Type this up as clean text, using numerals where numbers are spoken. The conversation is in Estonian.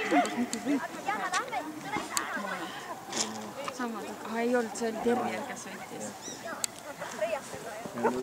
Samad, aga ei olnud, see oli Terje, kes võitis.